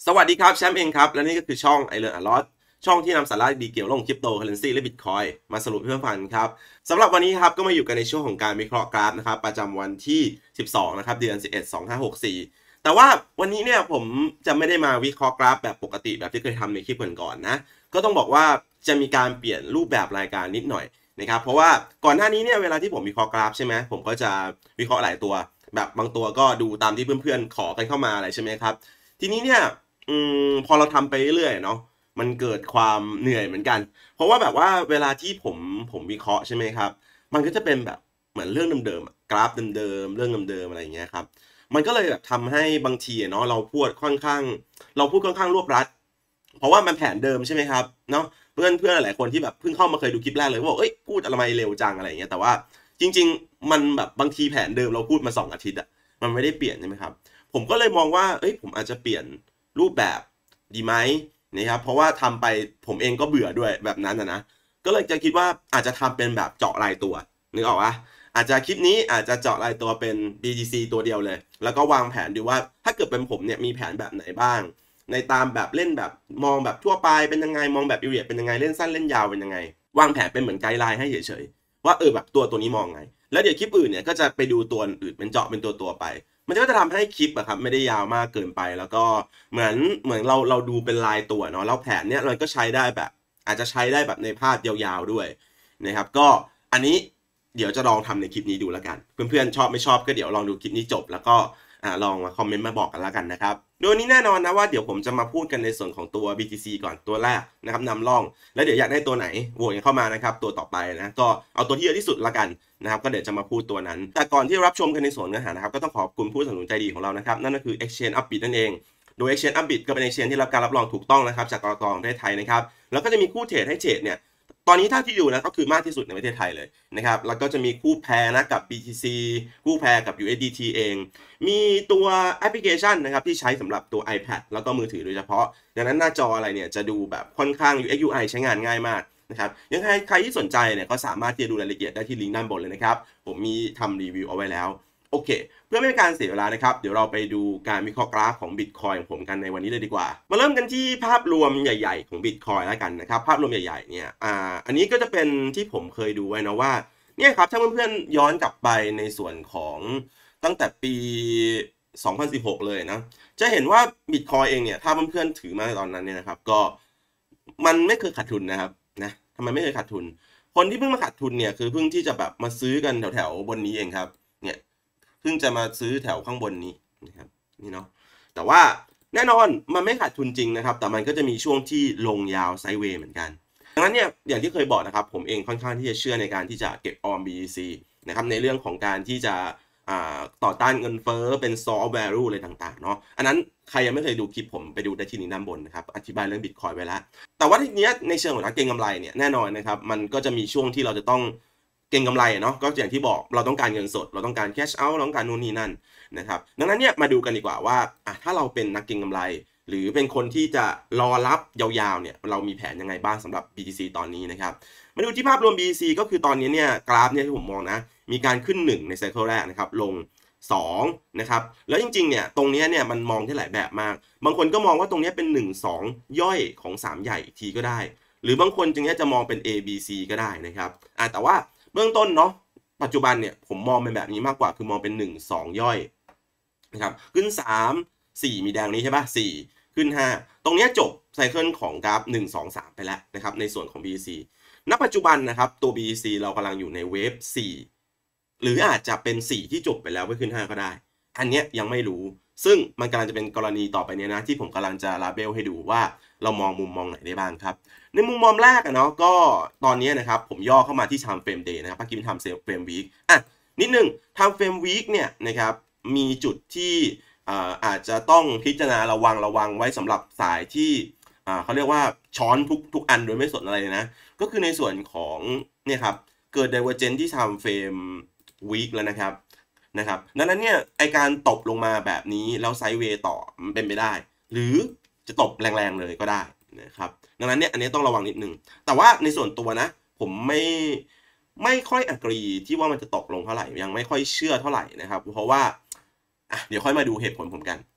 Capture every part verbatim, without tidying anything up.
สวัสดีครับแชมป์เองครับและนี่ก็คือช่อง I Learn A Lot ช่องที่นำสาระดีเกี่ยวกับคริปโตเคอเรนซีและบิตคอยมาสรุปเพื่อฟังครับสำหรับวันนี้ครับก็มาอยู่กันในช่วงของการวิเคราะห์กราฟนะครับประจำวันที่สิบสองนะครับเดือนสิบเอ็ด สองพันห้าร้อยหกสิบสี่แต่ว่าวันนี้เนี่ยผมจะไม่ได้มาวิเคราะห์กราฟแบบปกติแบบที่เคยทำในคลิปก่อนๆนะก็ต้องบอกว่าจะมีการเปลี่ยนรูปแบบรายการนิดหน่อยนะครับเพราะว่าก่อนหน้านี้เนี่ยเวลาที่ผมวิเคราะห์กราฟใช่ไหมผมก็จะวิเคราะห์หลายตัวแบบบางตัวก็ดูตามที่เพื่อนๆขอกันเข้ามาอะไรใช่ไหมครับทีนี้เนี่ยอืมพอเราทำไปเรื่อยๆเนาะมันเกิดความเหนื่อยเหมือนกันเพราะว่าแบบว่าเวลาที่ผมผมวิเคราะห์ใช่ไหมครับมันก็จะเป็นแบบเหมือนเรื่องเดิมๆกราฟเดิมๆเรื่องเดิมๆอะไรอย่างเงี้ยครับมันก็เลยแบบทำให้บางทีเนาะเราพูดค่อนข้างเราพูดค่อนข้างรวบรัดเพราะว่ามันแผนเดิมใช่ไหมครับเนาะเพื่อนเพื่อนหลายคนที่แบบเพิ่งเข้ามาเคยดูคลิปแรกเลยว่าเอ้ยพูดอะไรเร็วจังอะไรอย่างเงี้ยแต่ว่าจริงๆมันแบบบางทีแผนเดิมเราพูดมาสองอาทิตย์อะมันไม่ได้เปลี่ยนใช่ไหมครับผมก็เลยมองว่าเอ้ยผมอาจจะเปลี่ยนรูปแบบดีไหมนะครับเพราะว่าทำไปผมเองก็เบื่อด้วยแบบนั้นนะนะก็เลยจะคิดว่าอาจจะทำเป็นแบบเจาะรายตัวนึกออกปะอาจจะคลิปนี้อาจจะเจาะรายตัวเป็น บี ที ซี ตัวเดียวเลยแล้วก็วางแผนดูว่าถ้าเกิดเป็นผมเนี่ยมีแผนแบบไหนบ้างในตามแบบเล่นแบบมองแบบทั่วไปเป็นยังไงมองแบบอิเลียดเป็นยังไงเล่นสั้นเล่นยาวเป็นยังไงวางแผนเป็นเหมือนไกด์ไลน์ให้เฉยๆว่าเออแบบตัวตัวนี้มองไงแล้วเดี๋ยวคลิปอื่นเนี่ยก็จะไปดูตัวอื่นเป็นเจาะเป็นตัวตัวไปมันก็จะทำให้คลิปอะครับไม่ได้ยาวมากเกินไปแล้วก็เหมือนเหมือนเราเราดูเป็นลายตัวเนาะแล้วแผนเนี้ยมันก็ใช้ได้แบบอาจจะใช้ได้แบบในภาพยาวๆด้วยนะครับก็อันนี้เดี๋ยวจะลองทำในคลิปนี้ดูแล้วกันเพื่อนๆชอบไม่ชอบก็เดี๋ยวลองดูคลิปนี้จบแล้วก็อ่าลองมาคอมเมนต์มาบอกกันแล้วกันนะครับโดยนี้แน่นอนนะว่าเดี๋ยวผมจะมาพูดกันในส่วนของตัว บี ที ซี ก่อนตัวแรกนะครับนำร่องแล้วเดี๋ยวอยากได้ตัวไหนโหวตกันเข้ามานะครับตัวต่อไปนะก็เอาตัวที่เยอะที่สุดละกันนะครับก็เดี๋ยวจะมาพูดตัวนั้นแต่ก่อนที่รับชมกันในส่วนเนื้อหานะครับก็ต้องขอบคุณผู้สนับสนุนใจดีของเรานะครับนั่นก็คือ Exchange Upbit นั่นเองโดย Exchange Upbit ก็เป็น Exchange ที่รับการรับรองถูกต้องนะครับจากกกต.ของประเทศไทยนะครับแล้วก็จะมีคู่เทรดให้เทรดเนี่ยตอนนี้ถ้าที่อยู่นะก็คือมากที่สุดในประเทศไทยเลยนะครับแล้วก็จะมีคู่แพร์นะกับ บี ที ซี คู่แพร์กับ ยู เอส ดี ที เองมีตัวแอปพลิเคชันนะครับที่ใช้สำหรับตัว iPad แล้วก็มือถือโดยเฉพาะดังนั้นหน้าจออะไรเนี่ยจะดูแบบค่อนข้าง ยู เอ็กซ์ ยู ไอ ใช้งานง่ายมากนะครับยังไงใครที่สนใจเนี่ยก็สามารถที่จะดูรายละเอียดได้ที่ลิงก์ด้านบนเลยนะครับผมมีทำรีวิวเอาไว้แล้วโอเคเพื่อไม่เป็นการเสียเวลานะครับเดี๋ยวเราไปดูการวิเคราะห์กราฟของ Bitcoin ของผมกันในวันนี้เลยดีกว่ามาเริ่มกันที่ภาพรวมใหญ่ๆของ Bitcoin แล้วกันนะครับภาพรวมใหญ่ๆเนี่ยอ่าอันนี้ก็จะเป็นที่ผมเคยดูไว้นะว่าเนี่ยครับถ้าเพื่อนๆย้อนกลับไปในส่วนของตั้งแต่ปีสองพันสิบหกเลยนะจะเห็นว่า Bitcoin เองเนี่ยถ้าเพื่อนๆถือมาตอนนั้นเนี่ยนะครับก็มันไม่เคยขาดทุนนะครับนะทำไมไม่เคยขาดทุนคนที่เพิ่งมาขาดทุนเนี่ยคือเพิ่งที่จะแบบมาซื้อกันแถวๆบนนี้เองครับเนี่ยเพิ่งจะมาซื้อแถวข้างบนนี้นะครับนี่เนาะแต่ว่าแน่นอนมันไม่ขาดทุนจริงนะครับแต่มันก็จะมีช่วงที่ลงยาวไซด์เวย์เหมือนกันดังนั้นเนี่ยอย่างที่เคยบอกนะครับผมเองค่อนข้างที่จะเชื่อในการที่จะเก็บออม บี ที ซี นะครับในเรื่องของการที่จะต่อต้านเงินเฟ้อเป็น soft value อะไรต่างๆเนาะอันนั้นใครยังไม่เคยดูคลิปผมไปดูได้ที่ลิงก์ด้านบนนะครับอธิบายเรื่อง Bitcoin ไว้แล้วแต่ว่าทีนี้ในเชิงของนักเก็งกำไรเนี่ยแน่นอนนะครับมันก็จะมีช่วงที่เราจะต้องเก็งกำไรเนาะก็อย่างที่บอกเราต้องการเงินสดเราต้องการ cash out เราต้องการนู่นนี่นั่นนะครับดังนั้นเนี่ยมาดูกันดีกว่าว่าถ้าเราเป็นนักเก็งกำไรหรือเป็นคนที่จะรอรับยาวๆเนี่ยเรามีแผนยังไงบ้างสำหรับ บี ที ซี ตอนนี้นะครับมาดูที่ภาพรวม บี ที ซี ก็คือตอนนี้เนี่ยกราฟเนี่ยที่ผมมองนะมีการขึ้นหนึ่งในไซเคิลแรกนะครับลงสองนะครับแล้วจริงๆเนี่ยตรงนี้เนี่ยมันมองได้หลายแบบมากบางคนก็มองว่าตรงนี้เป็นหนึ่ง สองย่อยของสามใหญ่ทีก็ได้หรือบางคนจริงๆจะมองเป็น A B C ก็ได้นะครับอ่ะแต่ว่าเบื้องต้นเนาะปัจจุบันเนี่ยผมมองเป็นแบบนี้มากกว่าคือมองเป็นหนึ่ง สองย่อยนะครับขึ้นสาม สี่มีแดงนี้ใช่ป่ะสี่ขึ้นห้าตรงนี้จบไซเคิลของกราฟหนึ่ง สอง สามไปแล้วนะครับในส่วนของ บี ที ซี ณ ปัจจุบันนะครับตัว บี ที ซี เรากำลังอยู่ในเวฟสี่หรืออาจจะเป็นสี่ที่จบไปแล้วไปขึ้นห้าก็ได้อันนี้ยังไม่รู้ซึ่งมันกำลังจะเป็นกรณีต่อไปนี้นะที่ผมกำลังจะลาเบลให้ดูว่าเรามองมุมมองไหนได้บ้างครับในมุมมองแรกอะเนาะก็ตอนนี้นะครับผมย่อเข้ามาที่ time frame day นะครับเมื่อกี้เป็น time frame week อ่ะนิดนึง time frame week เนี่ยนะครับมีจุดที่อาจจะต้องพิจารณาระวังระวังไว้สำหรับสายที่เขาเรียกว่าช้อนทุกทุกอันโดยไม่สนอะไรนะก็คือในส่วนของเนี่ยครับเกิด divergence ที่ time frame week แล้วนะครับนะครับดังนั้นเนี่ยไอการตบลงมาแบบนี้แล้วไซด์เวย์ต่อมันเป็นไปได้หรือจะตบแรงๆเลยก็ได้นะครับดังนั้นเนี่ยอันนี้ต้องระวังนิดนึงแต่ว่าในส่วนตัวนะผมไม่ไม่ค่อยอกรีที่ว่ามันจะตกลงเท่าไหร่ยังไม่ค่อยเชื่อเท่าไหร่นะครับเพราะว่าอ่ะเดี๋ยวค่อยมาดูเหตุผลผมกัน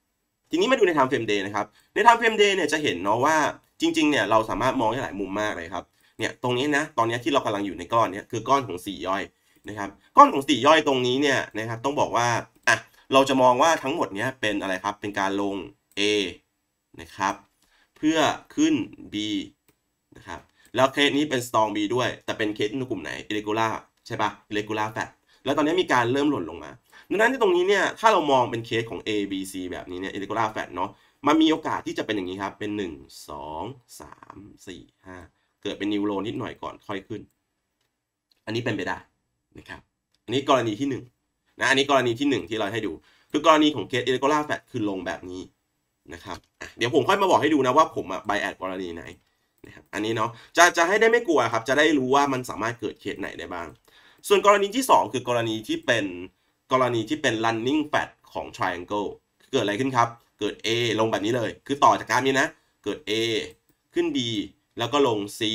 ทีนี้มาดูใน time frame day นะครับใน time frame day เนี่ยจะเห็นเนาะว่าจริงๆเนี่ยเราสามารถมองได้หลายมุมมากเลยครับเนี่ยตรงนี้นะตอนนี้ที่เรากำลังอยู่ในก้อนนี้คือก้อนของสี่ย่อยนะครับก้อนของสี่ย่อยตรงนี้เนี่ยนะครับต้องบอกว่าอ่ะเราจะมองว่าทั้งหมดเนี้ยเป็นอะไรครับเป็นการลง A นะครับเพื่อขึ้น B นะครับแล้วเคสนี้เป็น strong B ด้วยแต่เป็นเคสในกลุ่มไหน irregular ใช่ปะ irregular fat แล้วตอนนี้มีการเริ่มหล่นลงมาดังนั้นที่ตรงนี้เนี่ยถ้าเรามองเป็นเคสของ A B C แบบนี้เนี่ย irregular fat เนาะมันมีโอกาสที่จะเป็นอย่างนี้ครับเป็นหนึ่ง สอง สาม สี่ ห้าเกิดเป็นนิวโรนิดหน่อยก่อนค่อยขึ้นอันนี้เป็นไปได้นะครับอันนี้กรณีที่หนึ่งนะอันนี้กรณีที่หนึ่งที่เราให้ดูคือกรณีของเคส irregular fat คือลงแบบนี้นะครับเดี๋ยวผมค่อยมาบอกให้ดูนะว่าผมอะ bias กรณีไหนนะครับอันนี้เนาะจะจะให้ได้ไม่กลัวครับจะได้รู้ว่ามันสามารถเกิดเคสไหนได้บ้างส่วนกรณีที่สองคือกรณีที่เป็นกรณีที่เป็น running fat ของ triangle เกิดอะไรขึ้นครับเกิด A ลงแบบนี้เลยคือต่อจากกราฟนี้นะเกิด A ขึ้น B แล้วก็ลง C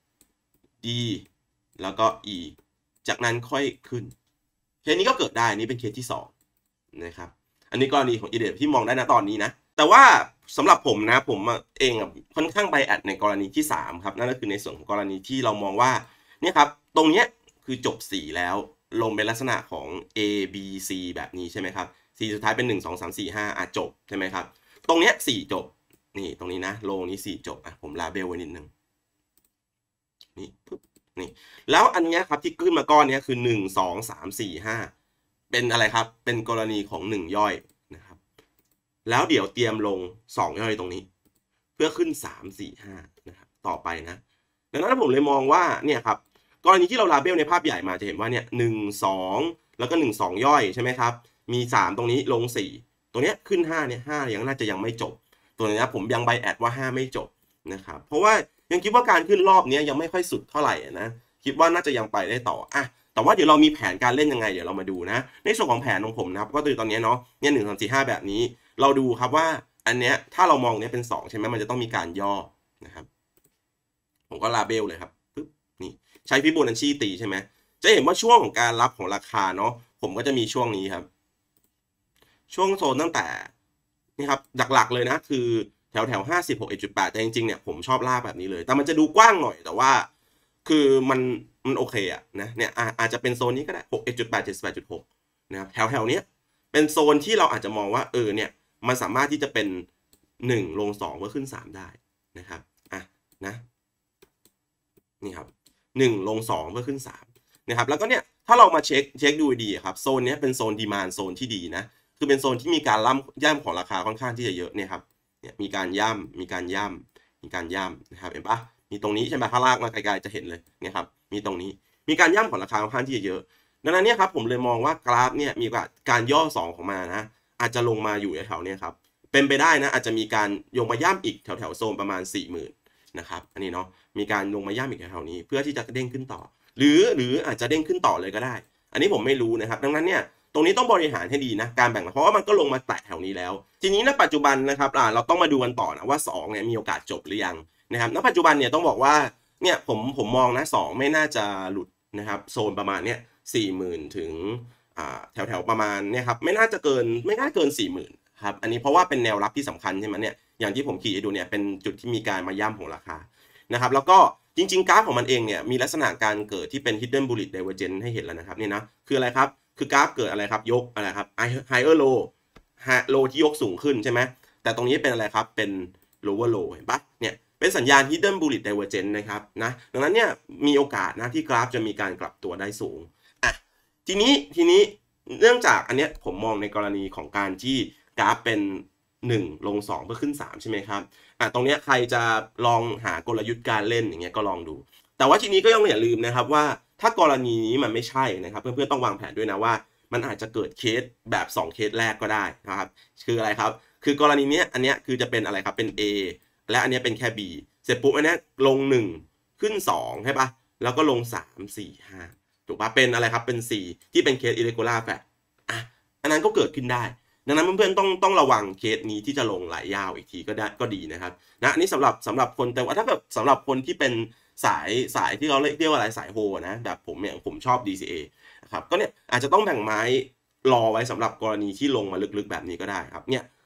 D แล้วก็ E จากนั้นค่อยขึ้นเคสนี้ก็เกิดได้นี่เป็นเคสที่สองนะครับอันนี้กรณีของอีเดที่มองได้นะตอนนี้นะแต่ว่าสำหรับผมนะผมเองค่อนข้างไบแอดในกรณีที่สามครับนั่นก็คือในส่วนของกรณีที่เรามองว่าเนี่ยครับตรงเนี้ยคือจบสี่แล้วลงเป็นลักษณะของ A B C แบบนี้ใช่ไหมครับCสุดท้ายเป็นหนึ่ง สอง สาม สี่ ห้าอ่ะจบใช่ไหมครับตรงเนี้ยสี่จบนี่ตรงนี้นะโลนี้สี่จบอ่ะผมลาเบลไว้นิดนึงนี่ปึ๊บนี่แล้วอันนี้ครับที่ขึ้นมาก้อนนี้คือหนึ่ง สอง สาม สี่ ห้าเป็นอะไรครับเป็นกรณีของหนึ่งย่อยนะครับแล้วเดี๋ยวเตรียมลงสองย่อยตรงนี้เพื่อขึ้นสาม สี่ ห้านะครับต่อไปนะดังนั้นผมเลยมองว่าเนี่ยครับกรณีที่เราลาเบลในภาพใหญ่มาจะเห็นว่าเนี่ยหนึ่ง สองแล้วก็หนึ่ง สองย่อยใช่ไหมครับมีสามตรงนี้ลงสี่ตรงนี้ขึ้นห้าเนี่ยห้ายังน่าจะยังไม่จบตัวนี้นะผมยังไบแอดว่าห้าไม่จบนะครับเพราะว่ายังคิดว่าการขึ้นรอบนี้ยังไม่ค่อยสุดเท่าไหร่นะคิดว่าน่าจะยังไปได้ต่ออ่ะแต่ว่าเดี๋ยวเรามีแผนการเล่นยังไงเดี๋ยวเรามาดูนะในส่วนของแผนของผมนะครับก็คือตอนนี้เนาะเนี่ยหนึ่ง สาม สี่ ห้าแบบนี้เราดูครับว่าอันเนี้ยถ้าเรามองเนี้ยเป็นสองใช่ไหมมันจะต้องมีการย่อนะครับผมก็ลาเบลเลยครับปึ๊บนี่ใช้ฟิโบนัชชีตีใช่ไหมจะเห็นว่าช่วงของการรับของราคาเนาะผมก็จะมีช่วงนี้ครับช่วงโซนตั้งแต่นี่ครับหลักๆเลยนะคือแถวแถวห้าสิบหก เอ็ด จุด แปดแต่จริงๆเนี่ยผมชอบลากแบบนี้เลยแต่มันจะดูกว้างหน่อยแต่ว่าคือมันมันโอเคอะนะเนี่ยอาจจะเป็นโซนนี้ก็ได้หก เอ็ด จุด แปด เจ็ดสิบแปด จุด หกนะครับแถวแถวนี้เป็นโซนที่เราอาจจะมองว่าเออเนี่ยมันสามารถที่จะเป็นหนึ่งลงสองเพื่อขึ้นสามได้นะครับอ่ะนะนี่ครับหนึ่งลงสองเพื่อขึ้นสามนะครับแล้วก็เนี่ยถ้าเรามาเช็คเช็คดูดีครับโซนนี้เป็นโซนดีมานด์โซนที่ดีนะคือเป็นโซนที่มีการล่ำย่ำของราคาค่อนข้างที่จะเยอะเนี่ยครับเนี่ยมีการย่ำมีการย่ำมีการย่ำนะครับเห็นปะมีตรงนี้ใช่ไหมถ้าลากมาไกลๆจะเห็นเลยเนี่ยครับมีตรงนี้มีการย่ำของราคาค่อนข้างที่จะเยอะดังนั้นเนี่ยครับผมเลยมองว่ากราฟเนี่ยมีการย่อสองของมานะอาจจะลงมาอยู่แถวๆนี้ครับเป็นไปได้นะอาจจะมีการโยงมาย่ำอีกแถวๆโซนประมาณ สี่หมื่น นะครับอันนี้เนาะมีการลงมาย่ำอีกแถวๆนี้เพื่อที่จะเด้งขึ้นต่อหรือหรืออาจจะเด้งขึ้นต่อเลยก็ได้อันนี้ผมไม่รู้นะครับดังนั้นเนี่ยตรงนี้ต้องบริหารให้ดีนะการแบ่งเพราะว่ามันก็ลงมาแตะแถวนี้แล้วทีนี้ณปัจจุบันนะครับเราต้องมาดูกันต่อนะว่าสองเนี่ยมีโอกาสจบหรือยังนะครับณปัจจุบันเนี่ยต้องบอกว่าเนี่ยผมผมมองนะสองไม่น่าจะหลุดนะครับโซนประมาณเนี้ยสี่หมื่นถึงอ่าแถวแถวประมาณเนี่ยครับไม่น่าจะเกินไม่น่าเกินสี่หมื่นครับอันนี้เพราะว่าเป็นแนวรับที่สำคัญใช่ไหมเนี่ยอย่างที่ผมขีดให้ดูเนี่ยเป็นจุดที่มีการมาย่ำของราคานะครับแล้วก็จริงๆกราฟของมันเองเนี่ยมีลักษณะการเกิดที่เป็น hidden bullish divergence ให้เห็นแล้วนะครับนี่นะคืออะไรครับคือกราฟเกิดอะไรครับยกอะไรครับ higher low low ที่ยกสูงขึ้นใช่ไหมแต่ตรงนี้เป็นอะไรครับเป็น lower low เห็นปะเนี่ยเป็นสัญญาณ hidden bullish divergence นะครับนะดังนั้นเนี่ยมีโอกาสนะที่กราฟจะมีการกลับตัวได้สูงอ่ะทีนี้ทีนี้เนื่องจากอันเนี้ยผมมองในกรณีของการที่กราฟเป็นหนึ่งลงสองเพื่อขึ้นสามใช่ไหมครับอ่ะตรงเนี้ยใครจะลองหากลยุทธ์การเล่นอย่างเงี้ยก็ลองดูแต่ว่าทีนี้ก็ต้องอย่าลืมนะครับว่าถ้ากรณีนี้มันไม่ใช่นะครับเพื่อนๆต้องวางแผนด้วยนะว่ามันอาจจะเกิดเคสแบบสองเคสแรกก็ได้นะครับคืออะไรครับคือกรณีนี้อันเนี้ยคือจะเป็นอะไรครับเป็น A และอันเนี้ยเป็นแค่ B เสร็จปุ๊บอันเนี้ยลงหนึ่งขึ้นสองใช่ปะแล้วก็ลงสาม สี่ ห้าถูกปะเป็นอะไรครับเป็นสี่ที่เป็นเคส irregular fat อ่ะอันนั้นก็เกิดขึ้นได้ดังนั้นเพื่อนๆต้องต้องระวังเคสนี้ที่จะลงไหลยาวอีกทีก็ได้ก็ดีนะครับนะอันนี้สำหรับสำหรับคนแต่ว่าถ้าแบบสำหรับคนที่เป็นสายสายที่เราเรียกว่าอะไรสายโฮนะแบบผมเนี่ยผมชอบ ดี ซี เอ นะครับก็เนี่ยอาจจะต้องแบ่งไม้รอไว้สำหรับกรณีที่ลงมาลึกๆแบบนี้ก็ได้ครับเนี่ย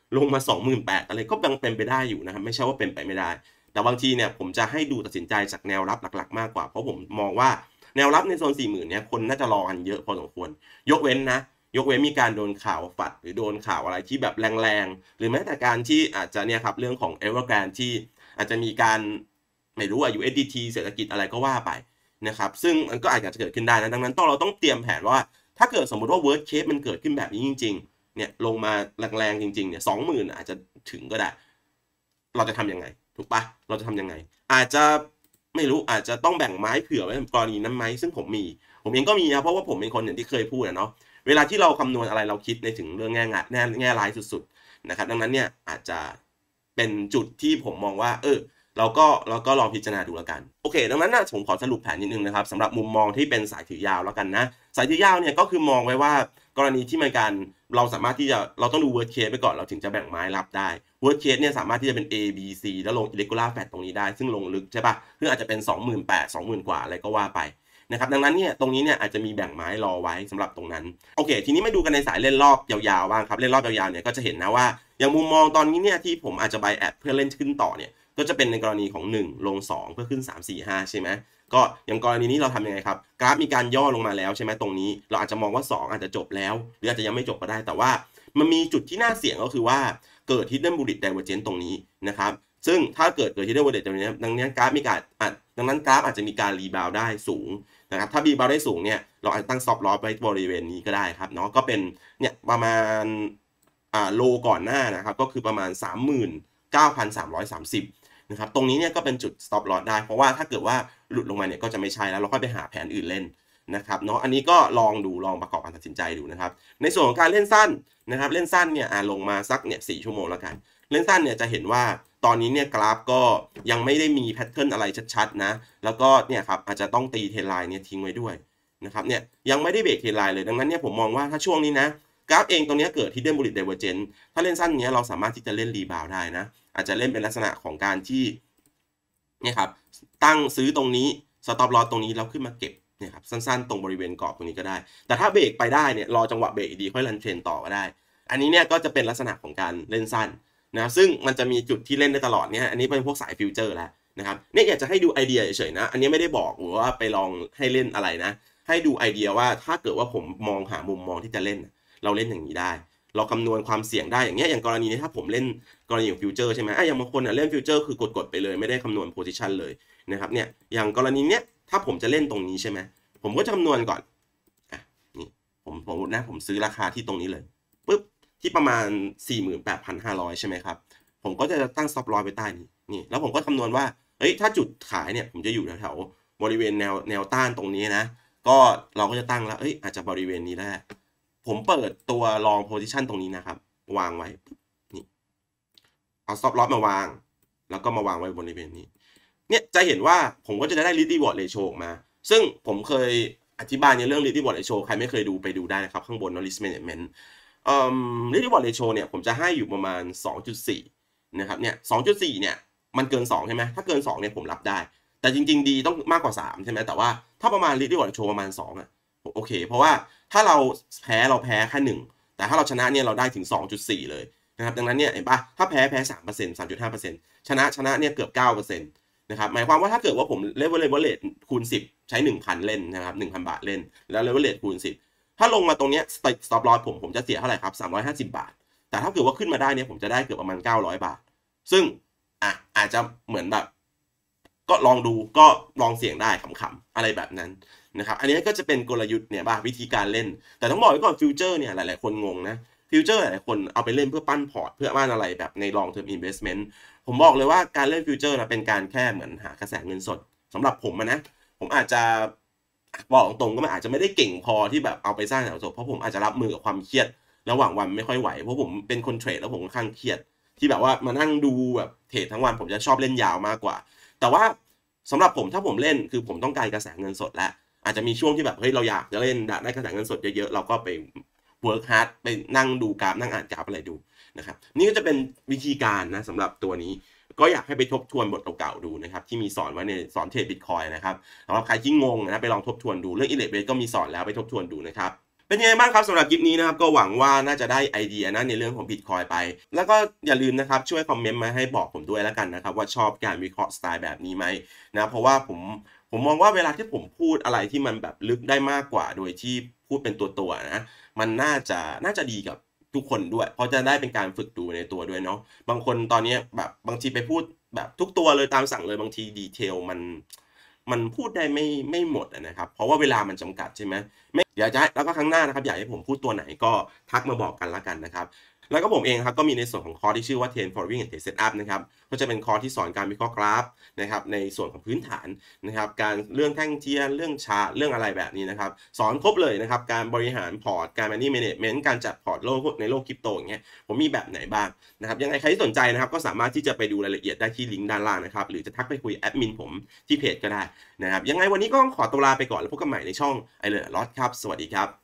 ลงมา สองหมื่นแปดพัน อะไรก็ยังเป็นไปได้อยู่นะครับไม่ใช่ว่าเป็นไปไม่ได้แต่บางทีเนี่ยผมจะให้ดูตัดสินใจจากแนวรับหลักๆมากกว่าเพราะผมมองว่าแนวรับในโซน สี่หมื่น เนี่ยคนน่าจะรอกันเยอะพอสมควรยกเว้นนะยกเว้นมีการโดนข่าวฝัดหรือโดนข่าวอะไรที่แบบแรงๆหรือแม้แต่การที่อาจจะเนี่ยครับเรื่องของ Evergrande ที่อาจจะมีการไม่รู้อ่ะ ยู เอส ดี ที เศรษฐกิจอะไรก็ว่าไปนะครับซึ่งมันก็อาจจะเกิดขึ้นได้นะดังนั้นต้องเราต้องเตรียมแผนว่าถ้าเกิดสมมติว่า worst case มันเกิดขึ้นแบบนี้จริงๆเนี่ยลงมาแรงๆจริงๆเนี่ย สองหมื่น อาจจะถึงก็ได้เราจะทำยังไงถูกปะเราจะทำยังไงอาจจะไม่รู้อาจจะต้องแบ่งไม้เผื่อไว้กรณีนั้นไหมซึ่งผมมีผมเองก็มีนะเพราะว่าผมเป็นคนอย่างที่เคยพูดนะเนาะเวลาที่เราคำนวณอะไรเราคิดในถึงเรื่องแง่งะแง่แง่ร้ายสุดๆนะครับดังนั้นเนี่ยอาจจะเป็นจุดที่ผมมองว่าเออเราก็เราก็ลองพิจารณาดูแล้วกันโอเคดังนั้นนะผมขอสรุปแผนนิดนึงนะครับสำหรับมุมมองที่เป็นสายถือยาวแล้วกันนะสายถือยาวเนี่ยก็คือมองไว้ว่ากรณีที่มันการเราสามารถที่จะเราต้องดู worst case ไปก่อนเราถึงจะแบ่งไม้รับได้ worst case เนี่ยสามารถที่จะเป็น A B C แล้วลง irregular flat ตรงนี้ได้ซึ่งลงลึกใช่ปะซึ่งอาจจะเป็น สองหมื่นแปดพัน สองหมื่น กว่าอะไรก็ว่าไปนะครับดังนั้นเนี่ยตรงนี้เนี่ยอาจจะมีแบ่งไม้รอไว้สำหรับตรงนั้นโอเคทีนี้มาดูกันในสายเล่นรอบยาวๆบ้างครับเล่นรอบยาวๆเนี่ยก็จะเห็นนะว่าอย่างมุมมองตอนนี้เนี่ยที่ผมอาจจะ buy at เพื่อเล่นขึ้นต่อเนี่ยก็จะเป็นในกรณีของหนึ่งลงสองเพื่อขึ้นสาม สี่ ห้าใช่ไหมก็อย่างกรณีนี้เราทำยังไงครับกราฟมีการย่อลงมาแล้วใช่ไหมตรงนี้เราอาจจะมองว่าสองอาจจะจบแล้วหรืออาจจะยังไม่จบก็ได้แต่ว่ามันมีจุดที่น่าเสี่ยงก็คือว่าเกิด hidden bullish divergence ตรงนี้นะครับซึ่งถ้าเกิดเกิด hidden bullish divergence ดังนั้นกราฟมีการดังนั้นกราฟอาจจะมีการรีบาวได้สูงนะครับถ้ารีบาวได้สูงเนี่ยเราอาจจะตั้ง stop loss ไว้บริเวณนี้ก็ได้ครับเนาะก็เป็นเนี่ยประมาณอ่าโลก่อนหน้านะครับก็คือประมาณ สามหมื่นเก้าพันสามร้อยสามสิบ นะครับตรงนี้เนี่ยก็เป็นจุด stop loss ได้เพราะว่าถ้าเกิดว่าหลุดลงมาเนี่ยก็จะไม่ใช่แล้วเราค่อยไปหาแผนอื่นเล่นนะครับเนาะอันนี้ก็ลองดูลองประกอบการตัดสินใจดูนะครับในส่วนของการเล่นสั้นนะครับเล่นสั้นเนี่ยอ่าลงมาสักเนี่ยสี่ชั่วโมงแล้วกันเล่นสั้นเนี่ยจะเห็นว่าตอนนี้เนี่ยกราฟก็ยังไม่ได้มีแพทเทิร์นอะไรชัดๆนะแล้วก็เนี่ยครับอาจจะต้องตีเทรนไลน์เนี่ยทิ้งไว้ด้วยนะครับเนี่ยยังไม่ได้เบรกเทรนไลน์เลยดังนั้นเนี่ยผมมองว่าถ้าช่วงนี้นะกราฟเองตรงนี้เกิด hidden bullish divergence ถ้าเล่นสั้นเนี้ยเราสามารถที่จะเล่นรีบาวได้นะอาจจะเล่นเป็นลักษณะของการที่เนี่ยครับตั้งซื้อตรงนี้ stop loss ตรงนี้แล้วขึ้นมาเก็บเนี่ยครับสั้นๆตรงบริเวณกรอบตรงนี้ก็ได้แต่ถ้าเบรกไปได้เนี่ยรอจังหวะเบรกดีค่อยรันเทรนต่อก็ได้อันนี้เนี่ยก็จะเป็นลักษณะของการเล่นสั้นนะซึ่งมันจะมีจุดที่เล่นได้ตลอดเนี่ยอันนี้เป็นพวกสายฟิวเจอร์แล้วนะครับเนี่ยอยากจะให้ดูไอเดียเฉยๆนะอันนี้ไม่ได้บอกหรือว่าไปลองให้เล่นอะไรนะให้ดูไอเดียว่าถ้าเกิดว่าผมมองหามุมมองที่จะเล่นเราเล่นอย่างนี้ได้เราคำนวณความเสี่ยงได้อย่างเงี้ยอย่างกรณีนี้ถ้าผมเล่นกรณีของฟิวเจอร์ใช่ไหมอ่ะอย่างบางคนอ่ะเล่นฟิวเจอร์คือกดๆไปเลยไม่ได้คำนวณโพซิชันเลยนะครับเนี่ยอย่างกรณีเนี้ยถ้าผมจะเล่นตรงนี้ใช่ไหมผมก็จะคำนวณก่อนอ่ะนี่ผมผมนะผมซื้อราคาที่ตรงนี้เลยปุ๊บที่ประมาณ สี่หมื่นแปดพันห้าร้อย ใช่ไหมครับผมก็จะตั้ง stop loss ไปใต้นี้นี่แล้วผมก็คำนวณว่าเฮ้ยถ้าจุดขายเนี่ยผมจะอยู่แถวๆบริเวณแนวแนวต้านตรงนี้นะก็เราก็จะตั้งแล้วเอ้ยอาจจะบริเวณนี้ได้ผมเปิดตัว long position ตรงนี้นะครับวางไว้นี่เอา stop loss มาวางแล้วก็มาวางไว้บริเวณนี้เนี่ยจะเห็นว่าผมก็จะได้ risk reward ratio ออกมาซึ่งผมเคยอธิบายในเรื่อง risk reward ratio ใครไม่เคยดูไปดูได้นะครับข้างบน risk management เอ่อ risk reward ratio เนี่ยผมจะให้อยู่ประมาณ สองจุดสี่ นะครับเนี่ย สองจุดสี่ เนี่ยมันเกินสองใช่ไหมถ้าเกินสองเนี่ยผมรับได้แต่จริงๆดีต้องมากกว่าสามใช่ไหมแต่ว่าถ้าประมาณ risk reward ratio ประมาณสองอ่ะโอเคเพราะว่าถ้าเราแพ้เราแพ้แค่หนึ่งแต่ถ้าเราชนะเนี่ยเราได้ถึง สองจุดสี่ เลยนะครับดังนั้นเนี่ยเห็นปะถ้าแพ้แพ้ สามเปอร์เซ็นต์ สามจุดห้าเปอร์เซ็นต์ ชนะชนะเนี่ยเกือบ เก้าเปอร์เซ็นต์ นะครับหมายความว่าถ้าเกิดว่าผมเลเวลเลเวลเลทคูณสิบใช้ หนึ่งพัน เล่นนะครับ หนึ่งพัน บาทเล่นแล้วเลเวลเลทคูณสิบถ้าลงมาตรงเนี้ย stop loss ผมผมจะเสียเท่าไหร่ครับสามร้อยห้าสิบบาทแต่ถ้าเกิดว่าขึ้นมาได้เนี่ยผมจะได้เกือบประมาณเก้าร้อยบาทซึ่งอ่ะอาจจะเหมือนแบบก็ลองดูก็ลองเสี่ยงได้ขำๆอะไรแบบนั้นนะครับอันนี้ก็จะเป็นกลยุทธ์เนี่ยบ้างวิธีการเล่นแต่ต้องบอกไว้ก่อนฟิวเจอร์เนี่ยหลายๆคนงงนะฟิวเจอร์หลายๆคนเอาไปเล่นเพื่อปั้นพอร์ตเพื่อบ้านอะไรแบบใน long term investment ผมบอกเลยว่าการเล่นฟิวเจอร์นะเป็นการแค่เหมือนหากระแสเงินสดสำหรับผมนะผมอาจจะบอกตรงๆก็มันอาจจะไม่ได้เก่งพอที่แบบเอาไปสร้างแถวโซเพราะผมอาจจะรับมือกับความเครียดระหว่างวันไม่ค่อยไหวเพราะผมเป็นคนเทรดแล้วผมค่อนข้างเครียดที่แบบว่ามานั่งดูแบบเทรดทั้งวันผมจะชอบเล่นยาวมากกว่าแต่ว่าสำหรับผมถ้าผมเล่นคือผมต้องการกระแสเงินสดแล้วอาจจะมีช่วงที่แบบเฮ้ยเราอยากจะเล่นได้กระแสเงินสดเยอะๆเราก็ไป work hard ไปนั่งดูกราฟนั่งอ่านกราฟอะไรดูนะครับนี่ก็จะเป็นวิธีการนะสำหรับตัวนี้ก็อยากให้ไปทบทวนบทเก่าๆดูนะครับที่มีสอนไว้ในสอนเทรดบิตคอยน์นะครับสำหรับใครที่งงนะไปลองทบทวนดูเรื่องอิเลเวทก็มีสอนแล้วไปทบทวนดูนะครับเป็นยังไงบ้างครับสำหรับคลิปนี้นะครับก็หวังว่าน่าจะได้ไอเดียนะในเรื่องของ Bitcoin ไปแล้วก็อย่าลืมนะครับช่วยคอมเมนต์มาให้บอกผมด้วยแล้วกันนะครับว่าชอบการวิเคราะห์สไตล์แบบนี้ไหมนะเพราะว่าผมผมมองว่าเวลาที่ผมพูดอะไรที่มันแบบลึกได้มากกว่าโดยที่พูดเป็นตัวๆนะมันน่าจะน่าจะดีกับทุกคนด้วยเพราะจะได้เป็นการฝึกดูในตัวด้วยเนาะบางคนตอนนี้แบบบางทีไปพูดแบบทุกตัวเลยตามสั่งเลยบางทีดีเทลมันมันพูดได้ไม่ไม่หมดนะครับเพราะว่าเวลามันจำกัดใช่ไหม เดี๋ยวจะแล้วก็ครั้งหน้านะครับอยากให้ผมพูดตัวไหนก็ทักมาบอกกันละกันนะครับแล้วก็ผมเองครับก็มีในส่วนของคอร์สที่ชื่อว่า ten following and ten setup นะครับก็จะเป็นคอร์สที่สอนการวิเคราะห์กราฟนะครับในส่วนของพื้นฐานนะครับการเรื่องแท่งเทียนเรื่องชาร์ตเรื่องอะไรแบบนี้นะครับสอนครบเลยนะครับการบริหารพอร์ตการ money management การจัดพอร์ตโลกในโลกคริปโตอย่างเงี้ยผมมีแบบไหนบ้างนะครับยังไงใครที่สนใจนะครับก็สามารถที่จะไปดูรายละเอียดได้ที่ลิงก์ด้านล่างนะครับหรือจะทักไปคุยแอดมินผมที่เพจก็ได้นะครับยังไงวันนี้ก็ต้องขอตัวลาไปก่อนแล้วพบกันใหม่ในช่องไอเลอร์ลอตครับสวัสดีครับ